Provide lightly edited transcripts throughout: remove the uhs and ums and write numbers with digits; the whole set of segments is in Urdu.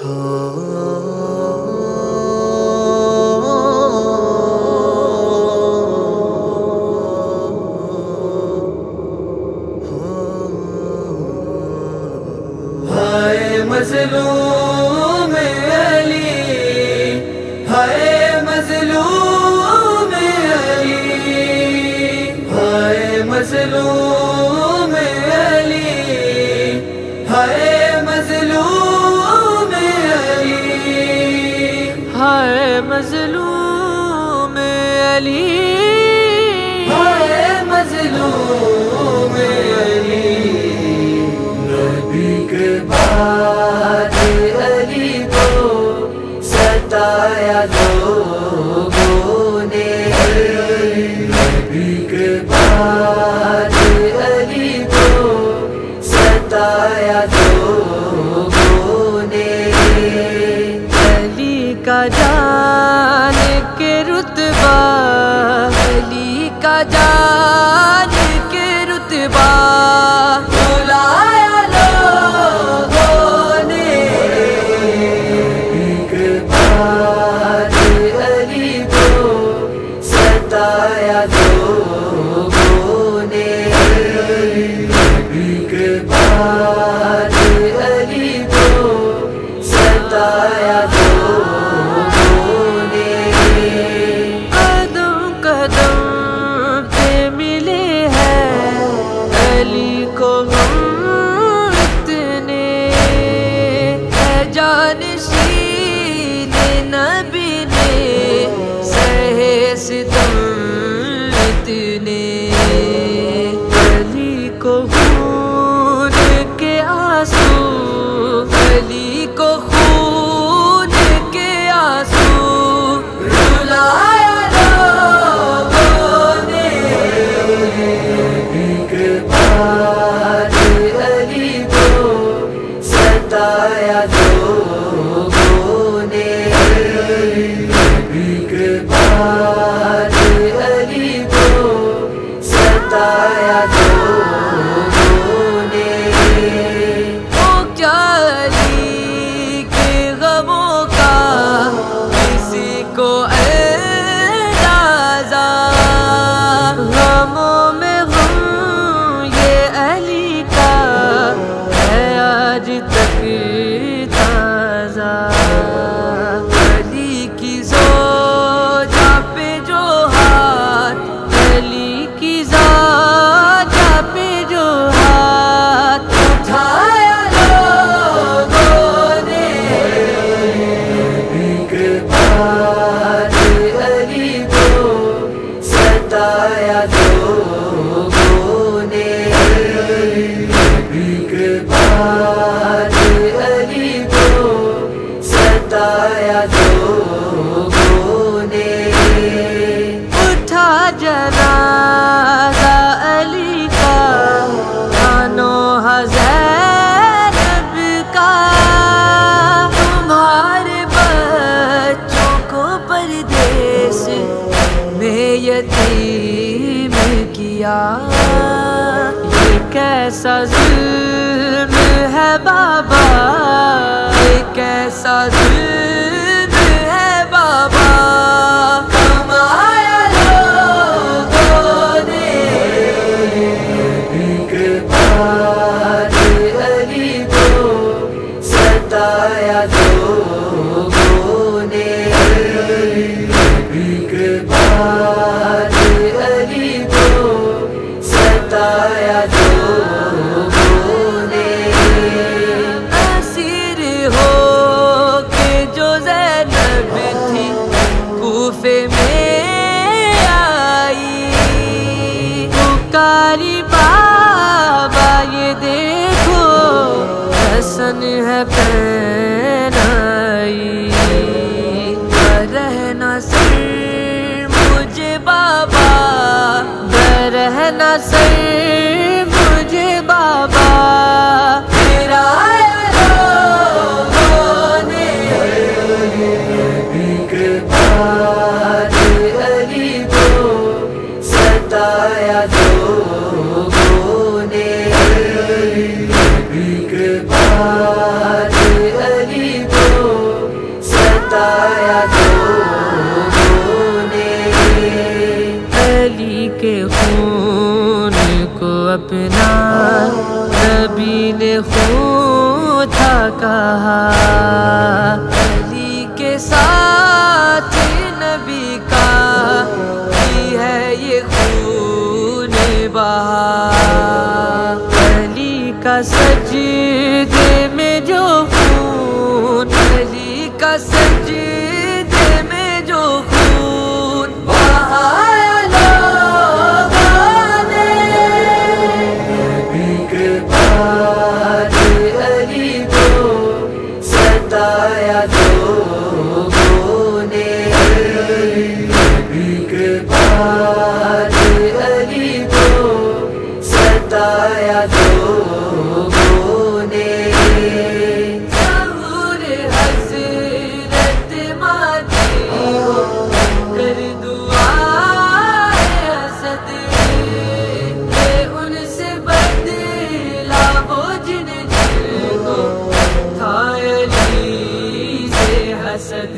ہائے مظلوم علی، ہائے مظلوم علی، ہائے مظلوم علی، ہائے مظلوم علی، ہائے مظلوم علی، ہائے مظلوم علی، نبی کے بعد علی کو ستایا لوگوں نے، نبی کے بعد علی کو ستایا لوگوں نے، علی کا جان کے رتبہ، علی کا جان کے رتبہ بلایا لوگوں نے، نبی کے بعد علی کو ستایا لوگوں نے، نبی کے بعد علی کو ستایا لوگوں نے، قدم قدم پہ ملے ہیں علی کو ہم اتنے، ہے جانشین نبی نے سہے ستم اتنے، علی کو خون کے آنسو، علی کو خون کے آنسو رلایا لوگوں نے، نبی کے بعد علی کو ستایا لوگوں نے، نبی کے بعد علی کو ستایا لوگوں نے، وہ کیا علی کے غموں کا کسی کو اندازہ، غموں میں غم یہ علی کا ہے آج تک تازہ، علی کی زوجہ پہ جو ہاتھ، علی کی زوجہ پہ جو ہاتھ اٹھایا لوگوں نے، نبی کے بعد علی کو ستایا لوگوں نے، نبی کے بعد علی کو ستایا لوگوں نے، اٹھا جنازہ علی کا خانو زینب کا، تمہارے بچوں کو پردیس میں یتیم کیا، یہ کیسا ظلم ہے بابا، یہ کیسا ظلم ہے بابا، کمایا لوگوں نے، نبی کے بعد علی کو ستایا لوگوں نے، نبی کے بعد علی کو ستایا لوگوں نے، اسیر ہو کے جو زینب تھی کوفے میں آئی، پکاری بابا یہ دیکھو حسن ہے پہنائی، رہنا سر مجھے بابا، رہنا سر مجھے بابا، گرایا لوگوں نے، نبی کے بعد علی کو ستایا لوگوں نے، نبی کے بعد علی کو علی کے خون کو اپنا نبی نے خون تھا کہا، علی کے ساتھ نبی کا ہی ہے یہ خون بہا، علی کا سجدے میں جو خون، علی کا سجدے میں جو خون بہایا لوگوں نے، نبی کے بعد علی کو ستایا لوگوں نے، نبی کے بعد علی کو ستایا لوگوں نے، ظہور حضرت ماتی ہو کر دعائے حسد، کہ ان سے بدلا وہ جن کو تھا علی سے حسد،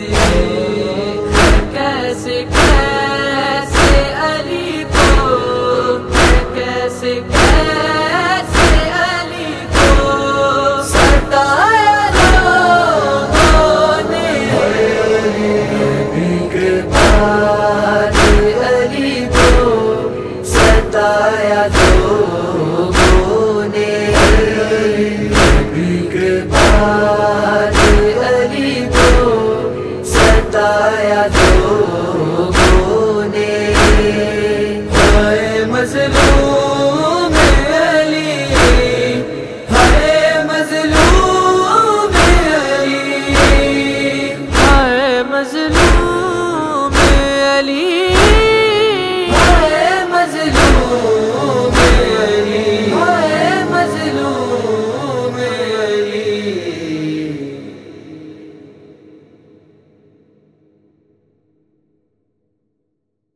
کیسے کیسے علی کو، کیسے کیسے علی کو ستایا لوگوں نے، نبی کے بعد علی کو ستایا لوگوں نے۔